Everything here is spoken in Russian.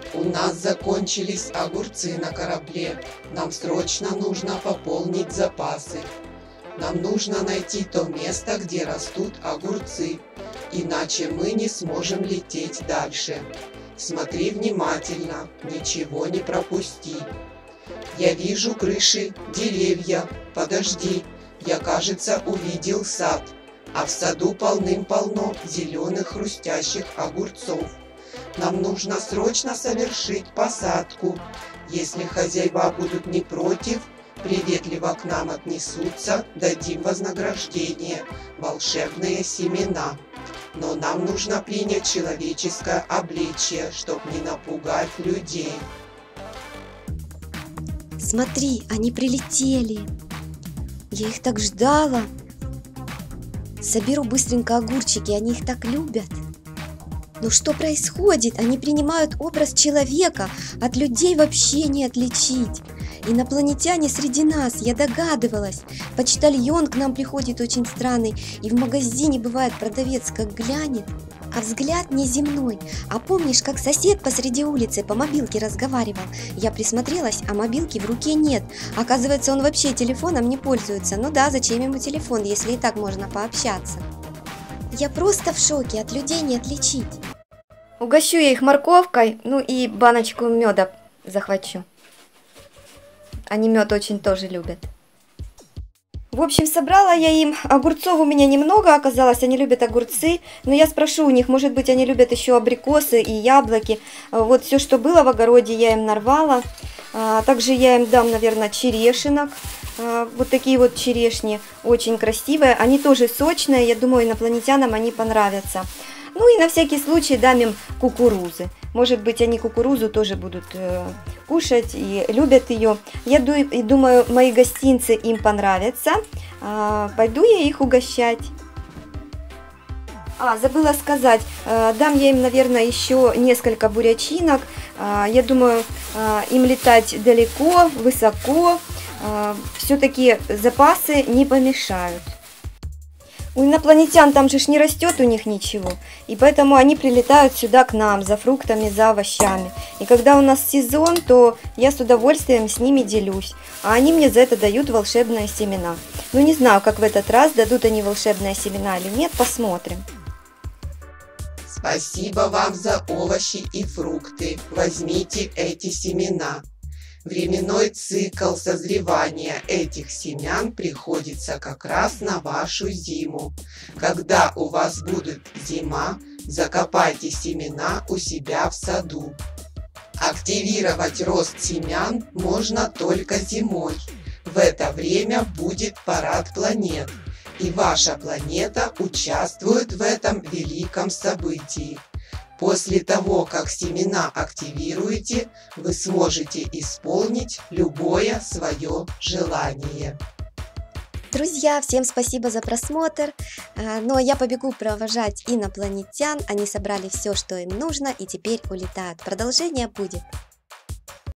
У нас закончились огурцы на корабле. Нам срочно нужно пополнить запасы. Нам нужно найти то место, где растут огурцы, иначе мы не сможем лететь дальше. Смотри внимательно, ничего не пропусти. Я вижу крыши, деревья. Подожди, я, кажется, увидел сад, а в саду полным-полно зеленых хрустящих огурцов. Нам нужно срочно совершить посадку. Если хозяева будут не против, приветливо к нам отнесутся, дадим вознаграждение, волшебные семена. Но нам нужно принять человеческое обличие, чтобы не напугать людей. Смотри, они прилетели. Я их так ждала. Соберу быстренько огурчики, они их так любят. Но что происходит? Они принимают образ человека, от людей вообще не отличить. Инопланетяне среди нас, я догадывалась. Почтальон к нам приходит очень странный, и в магазине бывает продавец как глянет, а взгляд неземной. А помнишь, как сосед посреди улицы по мобилке разговаривал? Я присмотрелась, а мобилки в руке нет. Оказывается, он вообще телефоном не пользуется. Ну да, зачем ему телефон, если и так можно пообщаться? Я просто в шоке, от людей не отличить. Угощу я их морковкой, ну и баночку меда захвачу. Они мед очень тоже любят. В общем, собрала я им. Огурцов у меня немного оказалось, они любят огурцы. Но я спрошу у них, может быть, они любят еще абрикосы и яблоки. Вот все, что было в огороде, я им нарвала. Также я им дам, наверное, черешинок. Вот такие вот черешни, очень красивые. Они тоже сочные, я думаю, инопланетянам они понравятся. Ну и на всякий случай дам им кукурузы. Может быть, они кукурузу тоже будут кушать и любят ее. Я думаю, мои гостинцы им понравятся. Пойду я их угощать. Забыла сказать, дам я им, наверное, еще несколько бурячинок. Я думаю, им летать далеко, высоко. Все-таки запасы не помешают. У инопланетян там же ж не растет у них ничего, и поэтому они прилетают сюда к нам за фруктами, за овощами. И когда у нас сезон, то я с удовольствием с ними делюсь, а они мне за это дают волшебные семена. Ну не знаю, как в этот раз, дадут они волшебные семена или нет, посмотрим. Спасибо вам за овощи и фрукты. Возьмите эти семена. Временной цикл созревания этих семян приходится как раз на вашу зиму. Когда у вас будет зима, закопайте семена у себя в саду. Активировать рост семян можно только зимой. В это время будет парад планет, и ваша планета участвует в этом великом событии. После того, как семена активируете, вы сможете исполнить любое свое желание. Друзья, всем спасибо за просмотр. Ну а я побегу провожать инопланетян. Они собрали все, что им нужно, и теперь улетают. Продолжение будет.